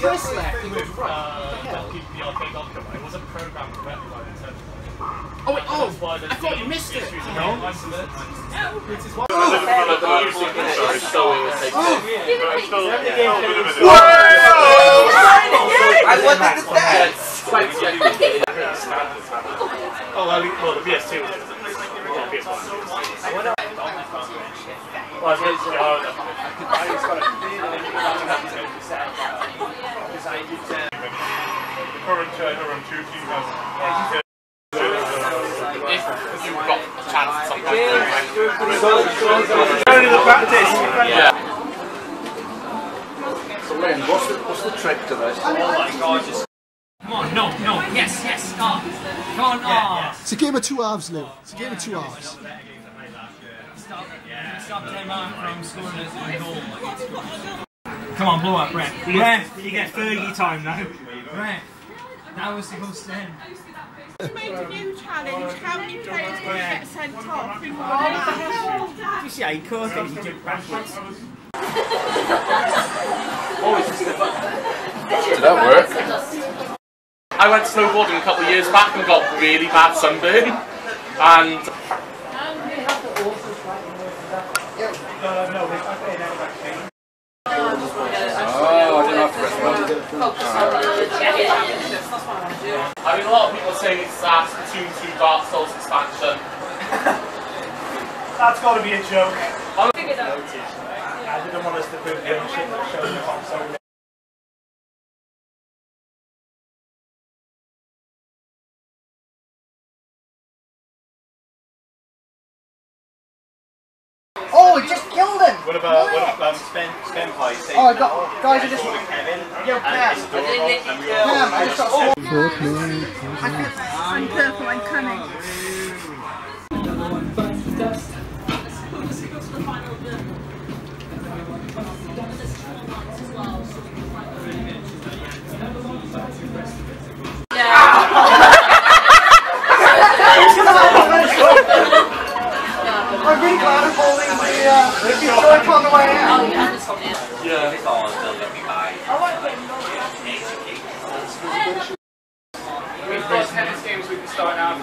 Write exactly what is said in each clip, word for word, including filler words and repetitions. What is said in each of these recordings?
press left, it goes right. Uh, the arcade dock, it wasn't programmed correctly by the attention. Oh, wait, oh, I thought you missed it. No. I wanted the dance! Oh, well, the P S two was the P S one. Well, I suppose, the current around two teams has. If you've got a chance sometimes. Only the practice. Yeah. So Lynn, what's the, what's the trick to this? Oh my god, just... Come on, no, no, yes, yes, stop. Come on, yeah, oh. It's a game of two halves, Lou. It's a game of two halves. Stop, stop Tim from scoring us a goal. Come on, blow up, Brett. Brett, you get Fergie time now. Brett, now it's supposed to end. We made a new challenge. How many players can get sent off in one? You see how you caught it, you did backwards. Did that work? I went snowboarding a couple of years back and got really bad sunburn. And... Oh, I didn't have to press one. I mean, a lot of people are saying it's that Splatoon two Dark Souls expansion. That's got to be a joke. I didn't want us to prove the shit that showed the console. Oh, it just killed him! What about, what about um, Spen, Spen Pie? Oh, I got, guys are just... Yo, Cam! Cam, I just got sworn. I'm purple, I'm cunning. I'm really glad I'm holding the, uh, the joint on the way out. Yeah. We've got tennis games we can start now.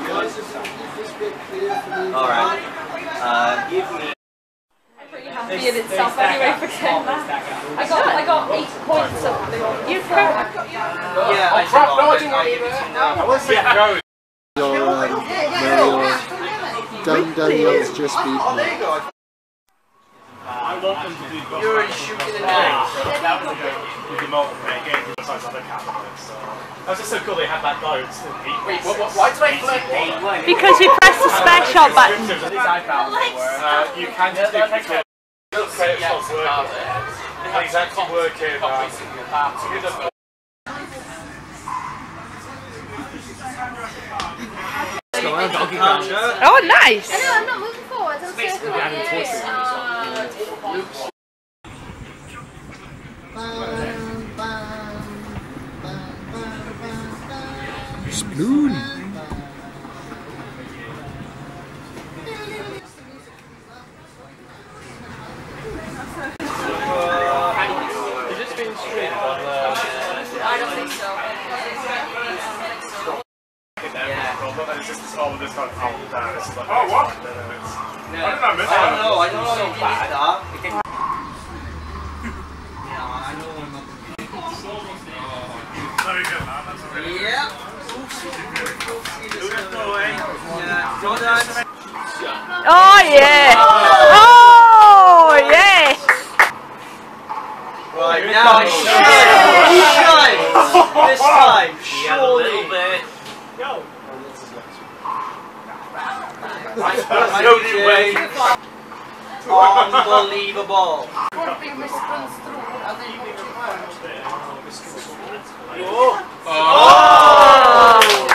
Alright. Uh, give me... Happy in itself anyway for getting that. I got I got eight points of you pro. Yeah, I crap, no, I didn't want to give it to I was saying no. Your, um, Mario, Dan Daniel's just beat me. I want them to do both. You're already shooting in the eye. That was a good with the multiplayer game besides other cabinets. So that was just so cool they had that note. Wait, what, what, why did I flip eight? Because you pressed the special button. Uh, you can just do quick credit stops working. It's actually working. Oh, nice! I know, I'm not moving forward. I'm circling. Spoon! Has this been streamed on the... I don't think so. Oh, what? No, I don't know, I don't know if you need that. Yeah, I know I'm not. Very good, man. That's really good. Yeah. Yeah, Jordan. Oh yeah! Oh yeah! Right, now shine! Shine! This time, surely! Yo! Unbelievable! Oh! Oh!